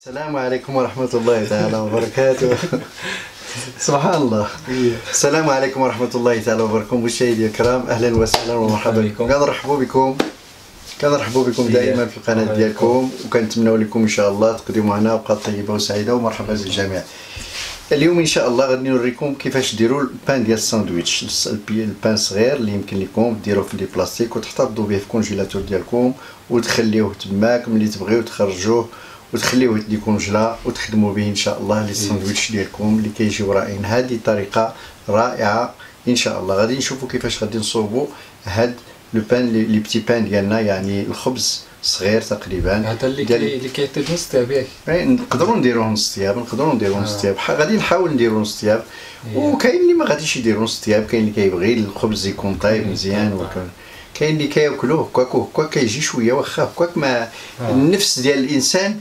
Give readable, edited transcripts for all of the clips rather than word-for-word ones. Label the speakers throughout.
Speaker 1: السلام عليكم ورحمة الله تعالى وبركاته. سبحان الله. السلام عليكم ورحمة الله تعالى وبركاته مشاهدي الكرام، أهلا وسهلا ومرحبا بكم. كنرحبوا بكم دائما في القناة ديالكم، وكنتمنوا لكم إن شاء الله تقضيو معنا أوقات طيبة وسعيدة ومرحبا بالجميع. اليوم إن شاء الله غادي نوريكم كيفاش ديروا البان ديال الساندويتش. البان صغير اللي يمكن لكم ديروه في لي بلاستيك وتحتفظوا به في كونجيلاتور ديالكم وتخليوه تماك ملي تبغيو تخرجوه وتخليوه ديكونجلا وتخدموا به ان شاء الله لي ساندويتش ديالكم اللي كيجيو رائعين. هذه طريقه رائعه ان شاء الله. غادي نشوفوا كيفاش غادي نصوبوا هاد لو بان لي بتي بان ديالنا، يعني الخبز صغير تقريبا.
Speaker 2: هذا اللي كيطيب نص طياب ياك.
Speaker 1: نقدروا نديروه نص طياب، غادي نحاول نديرو نص طياب. وكاين اللي ما غاديش يديروا نص طياب، كاين اللي كيبغي الخبز يكون طايب مزيان، كاين اللي كياكلوه هكاك كيجي شويه واخا هكاك. ما النفس ديال الانسان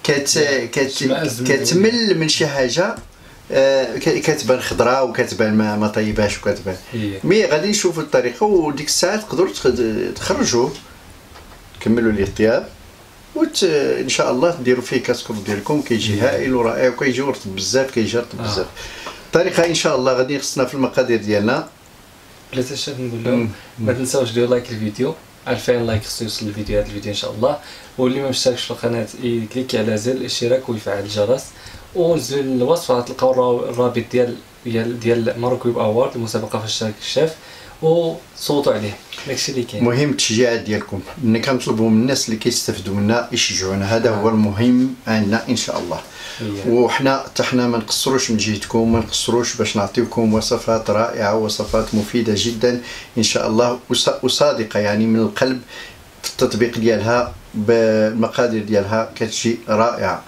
Speaker 1: كتمل من شي حاجه كتبان خضراء وكتبان ما طيباش وكتبان. مي غادي نشوفوا الطريقه، وديك الساعه تقدروا تخرجوه تكملوا ليه الطياب ان شاء الله ديروا فيه كاسكور ديالكم. كيجي هائل ورائع وكيجي رطب بزاف، كيجي رطب بزاف. الطريقه ان شاء الله غادي خصنا في المقادير ديالنا.
Speaker 2: بلا تنساوش نقول لهم ما تنساوش ديروا لايك للفيديو، 2000 لايك خصو يوصل الفيديو هذا الفيديو ان شاء الله. واللي ما مشتركش في القناه يكليكي على زر الاشتراك ويفعل الجرس، ونزل الوصف غتلقاو الرابط ديال ماروك ويب اوورد، المسابقه في اشتراك الشاف، وصوتوا عليه. داكشي اللي كاين.
Speaker 1: مهم التشجيعات ديالكم، ملي كنطلبوا من الناس اللي كيستافدوا منا يشجعونا، هذا هو المهم عندنا ان شاء الله. وحنا ما نقصروش من جهتكم، ما نقصروش باش نعطيوكم وصفات رائعه ووصفات مفيده جدا ان شاء الله وصادقه، يعني من القلب في التطبيق ديالها بالمقادير ديالها كتجي رائعه.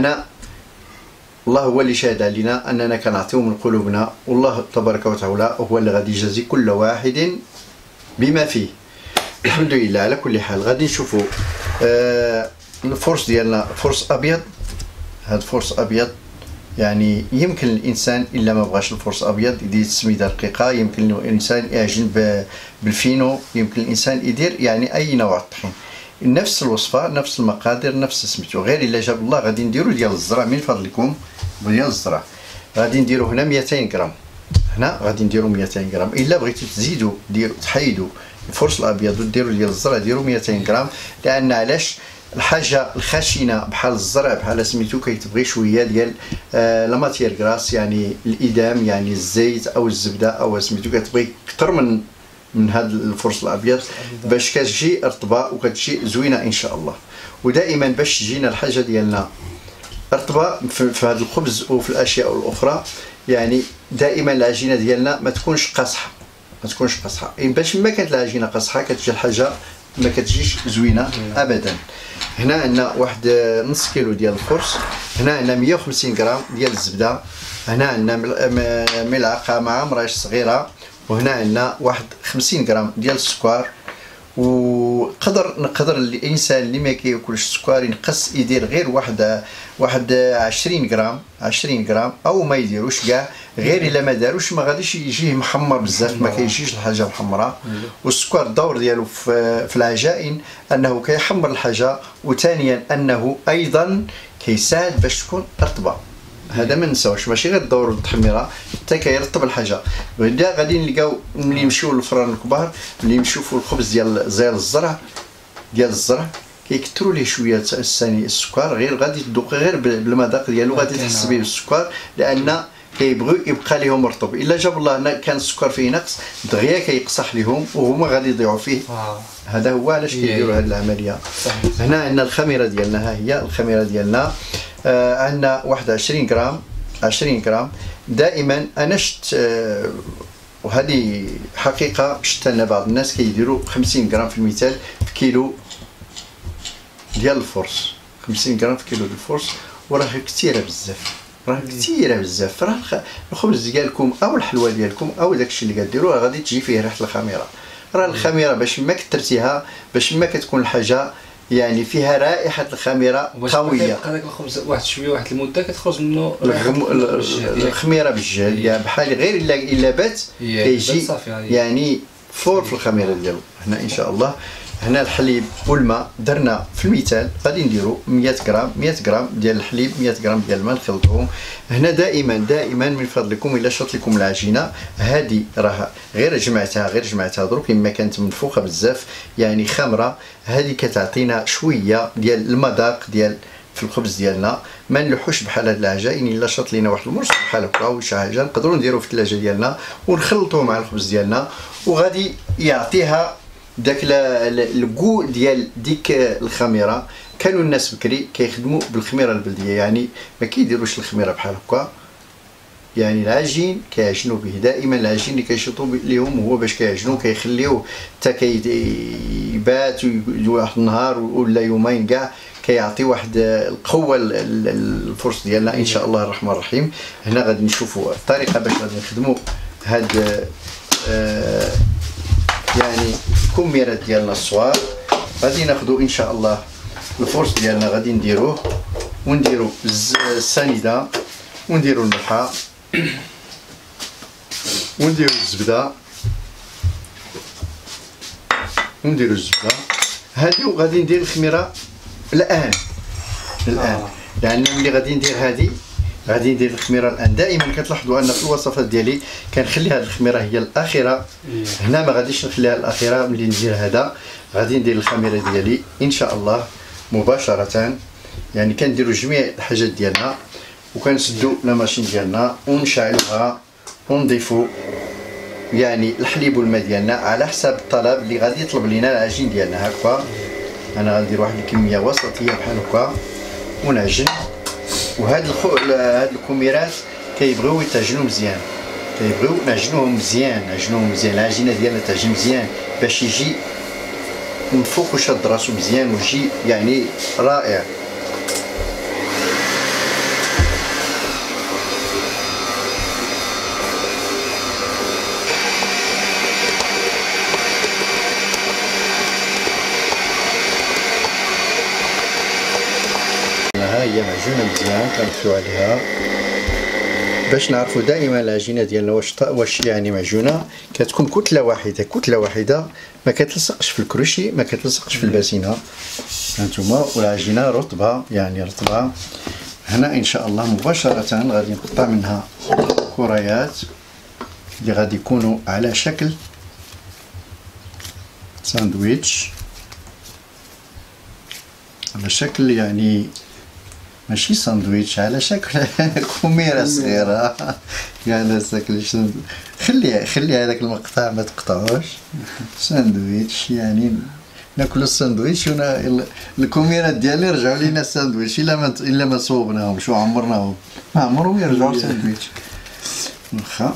Speaker 1: الله هو اللي شاهد علينا اننا كنعطيو من قلوبنا، والله تبارك وتعالى هو اللي غادي يجازي كل واحد بما فيه. الحمد لله. على كل حال غادي نشوفوا الفرص ديالنا، فرص ابيض. هذا فرص ابيض يعني يمكن الانسان الا ما بغاش الفرص ابيض يدير تسميده رقيقه، يمكن الانسان يعجن بالفينو، يمكن الانسان يدير يعني اي نوع طحين. نفس الوصفه نفس المقادير نفس سميتو، غير الا جاب الله غادي نديرو ديال الزرع من فضلكم. ديال الزرع غادي نديرو هنا 200 غرام، هنا غادي نديرو 200 غرام. الا بغيتو تزيدوا ديروا تحيدوا الفرص الابيض وديروا ديال الزرع ديروا 200 غرام. لان علاش؟ الحاجه الخشنه بحال الزرع بحال سميتو كيتبغي شويه ديال لا ماتيير غراس، يعني الادام، يعني الزيت او الزبده او سميتو كتبغي كثر من هذا الفرص الابيض باش كتجي رطبه وكتجي زوينه ان شاء الله. ودائما باش تجينا الحاجه ديالنا رطبه في هذا الخبز وفي الاشياء الاخرى، يعني دائما العجينه ديالنا ما تكونش قاصحه، باش ما كانت العجينه قاصحه كتجي الحاجه ما كتجيش زوينه ابدا. هنا عندنا واحد نص كيلو ديال الفرص، هنا عندنا 150 غرام ديال الزبده، هنا عندنا ملعقه مع مراش صغيره، وهنا عندنا واحد 50 غرام ديال السكر. نقدر الانسان اللي ما كياكلش السكر ينقص يدير غير واحد 20 غرام او ما يديروش كاع، غير الا ما داروش ما غاديش يجيه محمر بزاف، ما كيجيش الحاجه محمره. والسكر الدور ديالو في العجائن انه كيحمر الحاجه، وثانيا انه ايضا كيساعد باش تكون رطبه. هذا ما نساوش، ماشي غير الدور التحميره حتى كيرطب الحاجه. غادي نلقاو ملي نمشيو للفران الكبار، ملي نشوفوا الخبز ديال الزرع كيكثروا ليه شويه ثاني السكر، غير غادي تذوق غير بالمذاق ديالو غادي تحس به السكر، لان كيبغيو يبقى لهم رطب. الا جاب الله كان السكر فيه نقص دغيا كيقصح لهم وهما غادي يضيعوا فيه. هذا هو علاش كيديروا هذه العمليه. هنا عندنا الخميره ديالنا، ها هي الخميره ديالنا. عندنا واحد 20 غرام. دائما انا شت وهذه حقيقه شت انا بعض الناس كيديروا 50 غرام في المثال في كيلو ديال الفرص. 50 غرام في كيلو ديال الفرص وراه كثيره بزاف. راه الخبز ديالكم او الحلوى ديالكم او داكشي اللي كديروا غادي تجي فيه ريحه الخميره. راه الخميره باش ما كثرتيها، باش ما كتكون الحاجه يعني فيها رائحه الخميره قويه.
Speaker 2: هذاك الخبز واحد شويه واحد المده كتخرج منه
Speaker 1: الخميره بالجهد، يعني بحال غير الا بات كيجي يعني فور في الخميره ديالو. هنا ان شاء الله هنا الحليب والماء درنا في المثال غادي نديرو 100 غرام 100 غرام ديال الحليب 100 غرام ديال الماء نخلطوهم. هنا دائما من فضلكم الا شرط لكم العجينه هذه راه غير جمعتها دروك اما كانت منفوخه بزاف يعني خامره، هذه كتعطينا شويه ديال المذاق ديال في الخبز ديالنا. ما نلوحوش بحال هاد العجائن الا شرط لينا واحد المرص بحال هكا ولا شي حاجه نقدروا نديروا في الثلاجه ديالنا ونخلطوه مع الخبز ديالنا، وغادي يعطيها داك الكو ديال ديك الخميره. كانوا الناس بكري كيخدموا بالخميره البلديه، يعني ما كيديروش الخميره بحال هكا، يعني العجين كيعجنوا به. دائما العجين اللي كيشطوا ليهم هو باش كيعجنوا كيخليوه حتى كيبات واحد النهار ولا يومين كاع، كيعطي واحد القوه الفرص ديالنا ان شاء الله الرحمن الرحيم. هنا غادي نشوفوا الطريقه باش غادي نخدموا هاد يعني الكميرات ديالنا الصغار. غادي ناخذوا ان شاء الله الفرص ديالنا غادي نديروه ونديروا السنيده ونديروا الملحه ونديروا الزبده هذه، وغادي ندير الخميره الان لان ملي غادي ندير هذه غادي ندير الخميره الان. دائما كتلاحظوا ان في الوصفات ديالي كنخلي هذه الخميره هي الاخيره، هنا ما غاديش نخليها الاخيره. ملي ندير هذا غادي ندير الخميره ديالي ان شاء الله مباشره، يعني كنديروا جميع الحاجات ديالنا وكنسدوا لا ماشين ديالنا ونشعلوها ونضيفوا يعني الحليب والماء ديالنا على حساب الطلب اللي غادي يطلب لينا العجين ديالنا. هكا انا غندير واحد الكميه وسطيه بحال هكا ونعجن. وهاد هاد الكميرات كيبغيو يتعجنوا مزيان، كيبغيو نعجنوهم مزيان العجينه ديالنا تعجن مزيان باش يجي من فوق وشاد راسو مزيان ويجي يعني رائع. هي معجونه مزيان كنرفعوا عليها باش نعرفوا دائما العجينه ديالنا واش يعني معجونه. كتكون كتله واحده ما كتلصقش في الكروشي ما كتلصقش في الباسينه هانتوما، والعجينه رطبه يعني رطبه. هنا ان شاء الله مباشره غادي نقطع منها كريات اللي غادي يكونوا على شكل ساندويتش، على شكل يعني ماشي ساندويتش، على شكل كميره صغيره على شكل خلي هذاك المقطع ما تقطعوش. ساندويتش يعني ناكلوا الساندويتش الكميرات ديالي رجعوا لينا الساندويتش الا ما صوبناهمش وعمرناهم ما عمرهم يرجعوا ساندويتش. واخا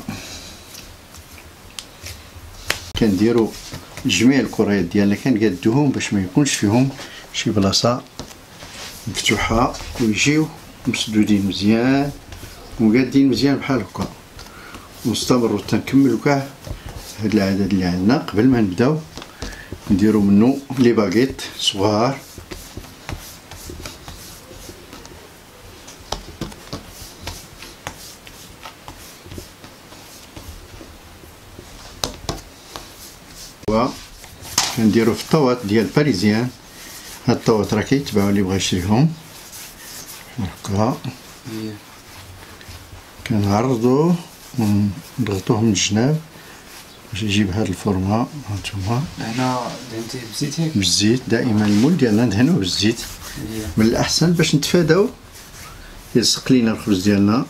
Speaker 1: كنديروا جميع الكريات ديالنا كنقادوهم باش ما يكونش فيهم شي بلاصه مفتوحه ويجيو مسدودين مزيان وقادين مزيان بحال هكا. ونستمروا تنكملوا كاع هاد العدد اللي عندنا قبل ما نبداو نديروا منه لي باغيت صغار. كنديروا في الطوات ديال باريزيان. هاد الطوات راه كيتباعوا اللي بغا يشريهم هكا. كنعرضوه ونضغطوه من الجناب باش يجيب هاد الفورما. هانتوما
Speaker 2: هنا دهنتيه بالزيت ياك؟
Speaker 1: بالزيت، دائما المول ديالنا ندهنوه بالزيت من الاحسن باش نتفاداو يلصق لينا الخبز ديالنا.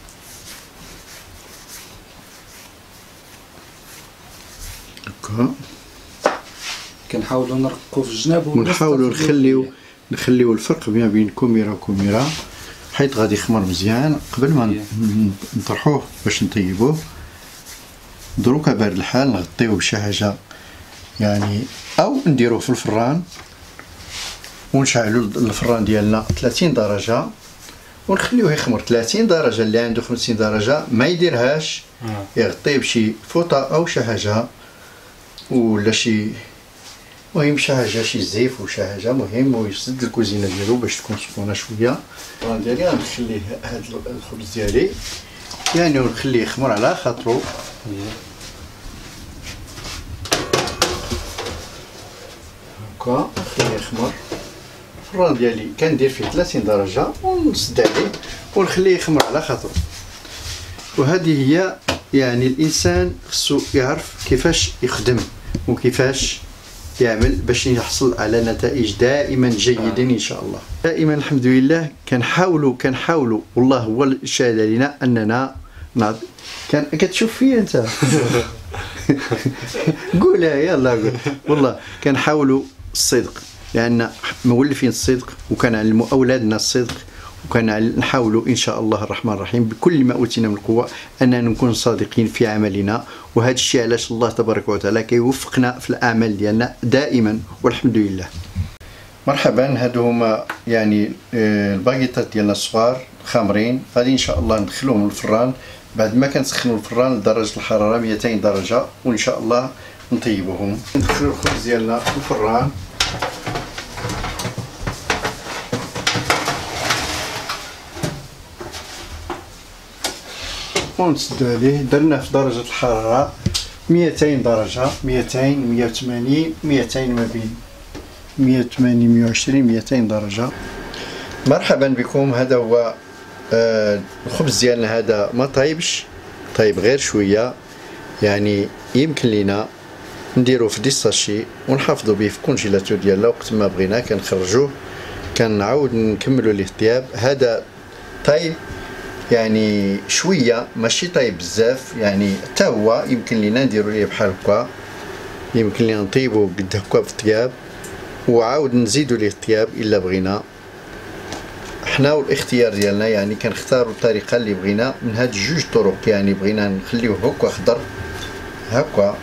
Speaker 1: هكا
Speaker 2: كنحاولوا نرققوا في الجناب
Speaker 1: ونحاولوا نخليو الفرق ما بين كميره وكميره حيت غادي يخمر مزيان قبل ما نطرحوه باش نطيبوه. دروكا بارد الحال نغطيوه بشي حاجه يعني او نديروه في الفران ونشعلوا الفران ديالنا 30 درجه ونخليوه يخمر 30 درجه. اللي عنده 50 درجه ما يديرهاش، يغطيه بشي فوطه او شي حاجه ولا شي مهم شي حاجه شي زيف وشي حاجه مهم ويسد الكوزينه ديالو باش تكون سخونه شويه. الفران ديالي غنخليه هاد الخبز ديالي يعني ونخليه يخمر على خاطرو. هكا نخليه يخمر. الفران ديالي كندير فيه 30 درجه ونسد عليه ونخليه يخمر على خاطرو. وهذه هي يعني الانسان خصو يعرف كيفاش يخدم وكيفاش يعمل باش يحصل على نتائج دائما جيدين ان شاء الله. دائما الحمد لله كنحاولوا والله هو الشهاده لنا اننا كتشوف فيا انت قولها يلا قول. والله كنحاولوا الصدق لان مولفين الصدق وكنعلموا اولادنا الصدق وكنحاولوا ان شاء الله الرحمن الرحيم بكل ما اوتينا من القوه اننا نكون صادقين في عملنا. وهذا الشيء علاش الله تبارك وتعالى كيوفقنا في الاعمال ديالنا دائما والحمد لله. مرحبا، هادو هما يعني الباكيطات ديالنا الصغار خامرين، غادي ان شاء الله ندخلوهم الفران بعد ما كنسخنوا الفران لدرجه الحراره 200 درجه وان شاء الله نطيبوهم. ندخلوا الخبز ديالنا الفران ونسدو عليه. درنا في درجه الحراره 200 درجه، 200 180 200 ما بين 180 120 200 درجه. مرحبا بكم. هذا هو الخبز ديالنا، هذا ما طايبش، طايب غير شويه، يعني يمكن لينا نديروه في ديساشي ونحافظوا به في كونجيلاتور ديالنا وقت ما بغينا كنخرجوه كنعاود نكملوا ليه الطياب. هذا طايب يعني شويه ماشي طايب بزاف، يعني حتى هو يمكن لينا نديروا ليه بحال هكا، يمكن لينا نطيبوا قد هكا في الطياب وعاود نزيدوا ليه الطياب الا بغينا حنا. والاختيار ديالنا يعني كنختاروا الطريقه اللي بغينا من هاد جوج طرق، يعني بغينا نخليوه هكا خضر هكا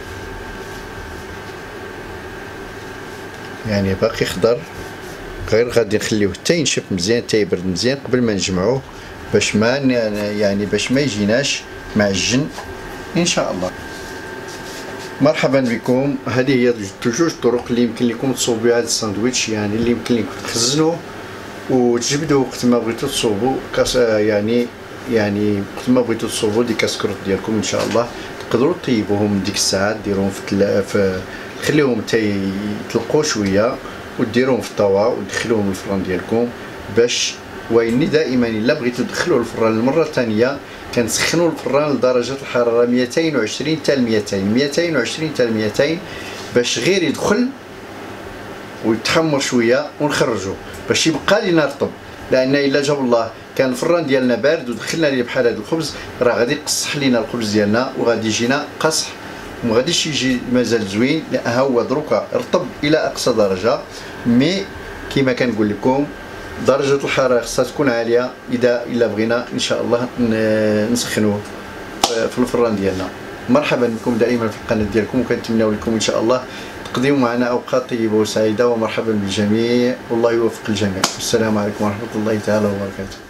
Speaker 1: يعني باقي خضر، غير غادي نخليوه حتى ينشف مزيان حتى يبرد مزيان قبل ما نجمعوه باش ما يعني باش ما يجيناش معجن ان شاء الله. مرحبا بكم. هذه هي جوج طرق اللي يمكن لكم تصوبوا بها هذا الساندويتش، يعني اللي يمكن لكم تخزنوه وتجبدوه وقت ما بغيتو تصوبوا كاس، يعني وقت ما بغيتو تصوبوا دي كاسكروت ديالكم ان شاء الله تقدروا طيبوهم ديك الساعه، ديروهم في خليهم حتى يطلقوا شويه وديروهم في الطاوه ودخلوهم الفران ديالكم باش وإني دائما الا بغيتو تدخلوا الفران المره الثانيه كنسخنوا الفران لدرجه الحراره 220 حتى 220 حتى 200 باش غير يدخل ويتحمر شويه ونخرجوه باش يبقى لينا رطب. لان الا جاب الله كان الفران ديالنا بارد ودخلنا ليه بحال هذا الخبز راه غادي يقصح لينا الخبز ديالنا وغادي يجينا قصح وما غاديش يجي مازال زوين، لان ها هو دروكا رطب الى اقصى درجه. مي كما كنقول لكم درجه الحراره خصها تكون عاليه الا بغينا ان شاء الله نسخنوه في الفران ديالنا. مرحبا بكم دائما في القناه ديالكم، وكنتمناو لكم ان شاء الله تقضيو معنا اوقات طيبه وسعيده، ومرحبا بالجميع والله يوفق الجميع. السلام عليكم ورحمه الله تعالى وبركاته.